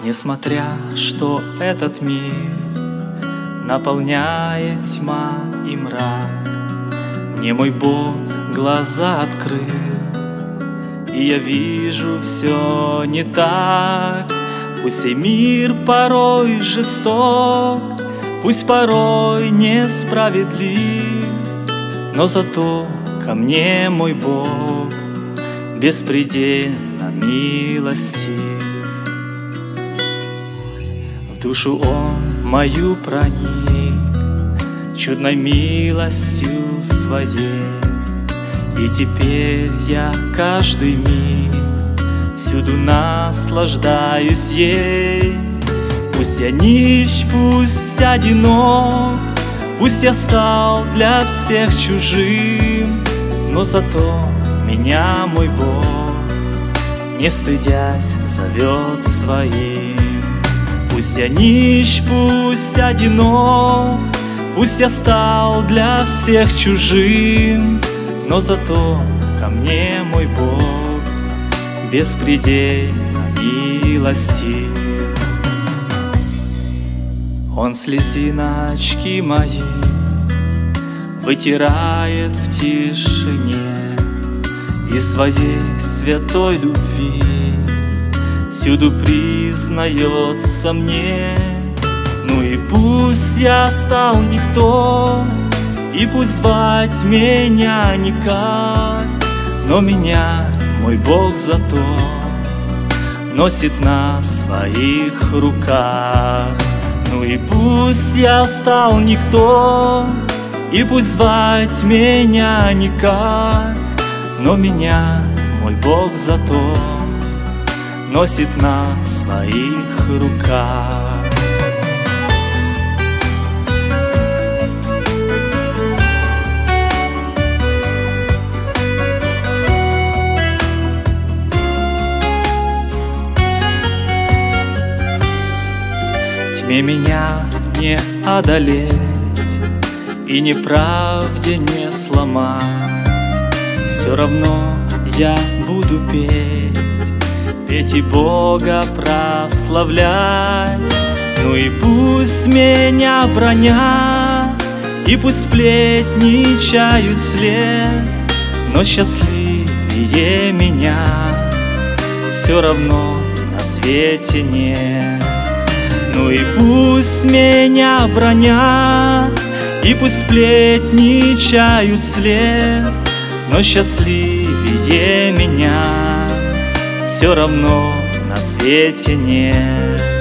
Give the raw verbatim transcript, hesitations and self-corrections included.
Несмотря, что этот мир наполняет тьма и мрак, мне мой Бог глаза открыл, и я вижу все не так. Пусть сей мир порой жесток, пусть порой несправедлив, но зато ко мне мой Бог беспредельно милостив. В душу Он мою проник чудной милостью своей, и теперь я каждый миг всюду наслаждаюсь ей. Пусть я нищ, пусть одинок, пусть я стал для всех чужим, но зато меня мой Бог, не стыдясь, зовет своим. Пусть я нищ, пусть одинок, пусть я стал для всех чужим, но зато ко мне мой Бог беспредельно милостив. Он слезиночки мои вытирает в тишине, и своей святой любви всюду признается мне. Ну и пусть я стал никто, и пусть звать меня никак, но меня мой Бог зато носит на своих руках. Ну и пусть я стал никто, и пусть звать меня никак, но меня мой Бог зато носит на своих руках. Тьме меня не одолеть и неправде не сломать, все равно я буду петь, петь и Бога прославлять. Ну и пусть меня бранят, и пусть сплетничают вслед, но счастливее меня все равно на свете нет. Ну и пусть меня бранят, и пусть сплетничают вслед, но счастливее меня все равно на свете нет.